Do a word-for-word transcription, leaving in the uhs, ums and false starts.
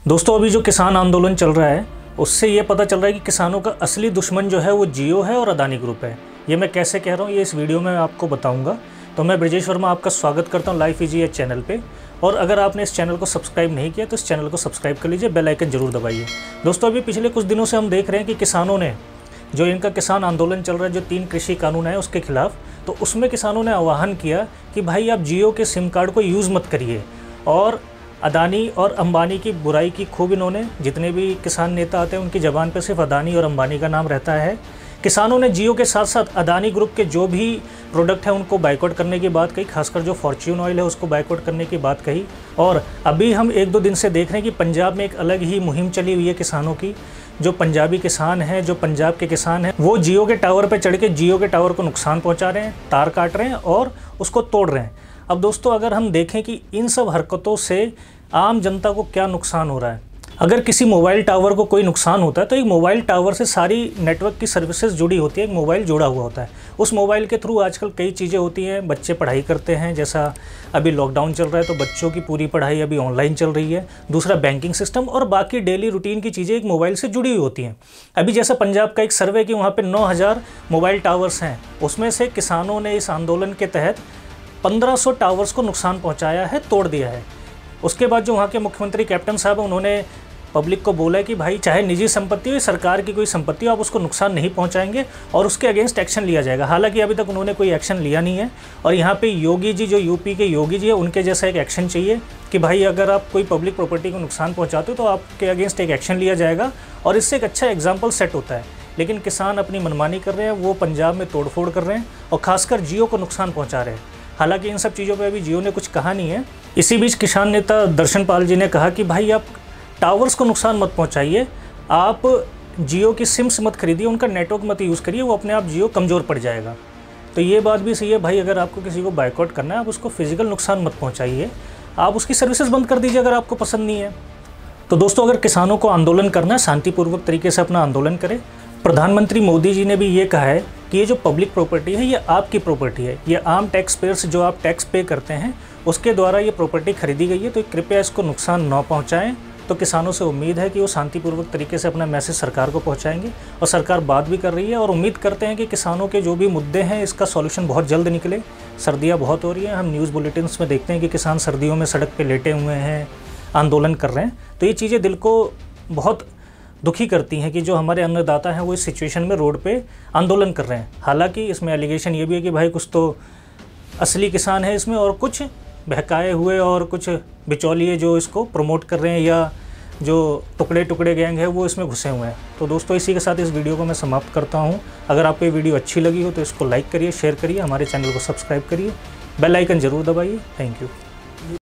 दोस्तों अभी जो किसान आंदोलन चल रहा है उससे ये पता चल रहा है कि किसानों का असली दुश्मन जो है वो जियो है और अदानी ग्रुप है। ये मैं कैसे कह रहा हूँ ये इस वीडियो में आपको बताऊंगा। तो मैं ब्रजेश वर्मा आपका स्वागत करता हूँ लाइफ इजी चैनल पे। और अगर आपने इस चैनल को सब्सक्राइब नहीं किया तो इस चैनल को सब्सक्राइब कर लीजिए, बेल आइकन जरूर दबाइए। दोस्तों अभी पिछले कुछ दिनों से हम देख रहे हैं कि किसानों ने जो इनका किसान आंदोलन चल रहा है, जो तीन कृषि कानून है उसके खिलाफ, तो उसमें किसानों ने आह्वान किया कि भाई आप जियो के सिम कार्ड को यूज़ मत करिए। और अदानी और अंबानी की बुराई की खूब इन्होंने, जितने भी किसान नेता आते हैं उनकी ज़बान पे सिर्फ अदानी और अंबानी का नाम रहता है। किसानों ने जियो के साथ साथ अदानी ग्रुप के जो भी प्रोडक्ट हैं उनको बाइकआउट करने की बात कही, खासकर जो फॉर्च्यून ऑयल है उसको बाइकआउट करने की बात कही। और अभी हम एक दो दिन से देख रहे हैं कि पंजाब में एक अलग ही मुहिम चली हुई है किसानों की। जो पंजाबी किसान हैं, जो पंजाब के किसान हैं, वो जियो के टावर पर चढ़ के जियो के टावर को नुकसान पहुँचा रहे हैं, तार काट रहे हैं और उसको तोड़ रहे हैं। अब दोस्तों अगर हम देखें कि इन सब हरकतों से आम जनता को क्या नुकसान हो रहा है। अगर किसी मोबाइल टावर को कोई नुकसान होता है तो एक मोबाइल टावर से सारी नेटवर्क की सर्विसेज जुड़ी होती है, एक मोबाइल जुड़ा हुआ होता है। उस मोबाइल के थ्रू आजकल कई चीज़ें होती हैं, बच्चे पढ़ाई करते हैं, जैसा अभी लॉकडाउन चल रहा है तो बच्चों की पूरी पढ़ाई अभी ऑनलाइन चल रही है। दूसरा बैंकिंग सिस्टम और बाकी डेली रूटीन की चीज़ें एक मोबाइल से जुड़ी हुई होती हैं। अभी जैसा पंजाब का एक सर्वे कि वहाँ पर नौ हज़ार मोबाइल टावर्स हैं, उसमें से किसानों ने इस आंदोलन के तहत पंद्रह सौ टावर्स को नुकसान पहुँचाया है, तोड़ दिया है। उसके बाद जो वहाँ के मुख्यमंत्री कैप्टन साहब हैं उन्होंने पब्लिक को बोला है कि भाई चाहे निजी संपत्ति हो, सरकार की कोई संपत्ति हो, आप उसको नुकसान नहीं पहुंचाएंगे और उसके अगेंस्ट एक्शन लिया जाएगा। हालांकि अभी तक उन्होंने कोई एक्शन लिया नहीं है। और यहाँ पे योगी जी, जो यूपी के योगी जी है, उनके जैसा एक एक्शन चाहिए कि भाई अगर आप कोई पब्लिक प्रॉपर्टी को नुकसान पहुँचाते हो तो आपके अगेंस्ट एक एक्शन लिया जाएगा और इससे एक अच्छा एग्जाम्पल सेट होता है। लेकिन किसान अपनी मनमानी कर रहे हैं, वो पंजाब में तोड़फोड़ कर रहे हैं और खासकर जियो को नुकसान पहुँचा रहे हैं। हालांकि इन सब चीज़ों पे अभी जियो ने कुछ कहा नहीं है। इसी बीच किसान नेता दर्शन पाल जी ने कहा कि भाई आप टावर्स को नुकसान मत पहुंचाइए, आप जियो की सिम्स मत खरीदिए, उनका नेटवर्क मत यूज़ करिए, वो अपने आप जियो कमज़ोर पड़ जाएगा। तो ये बात भी सही है भाई, अगर आपको किसी को बाइकआउट करना है आप उसको फिजिकल नुकसान मत पहुँचाइए, आप उसकी सर्विसेज बंद कर दीजिए अगर आपको पसंद नहीं है। तो दोस्तों अगर किसानों को आंदोलन करना है, शांतिपूर्वक तरीके से अपना आंदोलन करें। प्रधानमंत्री मोदी जी ने भी ये कहा है कि ये जो पब्लिक प्रॉपर्टी है ये आपकी प्रॉपर्टी है, ये आम टैक्स पेयर्स जो आप टैक्स पे करते हैं उसके द्वारा ये प्रॉपर्टी खरीदी गई है, तो कृपया इसको नुकसान न पहुंचाएं। तो किसानों से उम्मीद है कि वो शांतिपूर्वक तरीके से अपना मैसेज सरकार को पहुंचाएंगे और सरकार बात भी कर रही है। और उम्मीद करते हैं कि किसानों के जो भी मुद्दे हैं इसका सॉल्यूशन बहुत जल्द निकले। सर्दियाँ बहुत हो रही हैं, हम न्यूज़ बुलेटिन्स में देखते हैं कि किसान सर्दियों में सड़क पर लेटे हुए हैं, आंदोलन कर रहे हैं। तो ये चीज़ें दिल को बहुत दुखी करती हैं कि जो हमारे अन्नदाता हैं वो इस सिचुएशन में रोड पे आंदोलन कर रहे हैं। हालांकि इसमें एलिगेशन ये भी है कि भाई कुछ तो असली किसान है इसमें और कुछ बहकाए हुए और कुछ बिचौलिए जो इसको प्रमोट कर रहे हैं या जो टुकड़े टुकड़े गैंग है वो इसमें घुसे हुए हैं। तो दोस्तों इसी के साथ इस वीडियो को मैं समाप्त करता हूँ। अगर आपको ये वीडियो अच्छी लगी हो तो इसको लाइक करिए, शेयर करिए, हमारे चैनल को सब्सक्राइब करिए, बेल आइकन ज़रूर दबाइए। Thank you.